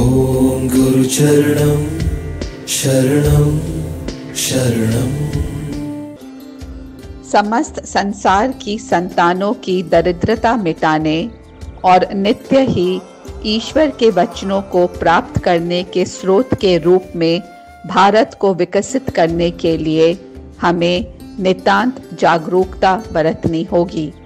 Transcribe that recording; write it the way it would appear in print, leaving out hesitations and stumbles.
ॐ गुरुचरणं शरणं शरणं। समस्त संसार की संतानों की दरिद्रता मिटाने और नित्य ही ईश्वर के वचनों को प्राप्त करने के स्रोत के रूप में भारत को विकसित करने के लिए हमें नितांत जागरूकता बरतनी होगी।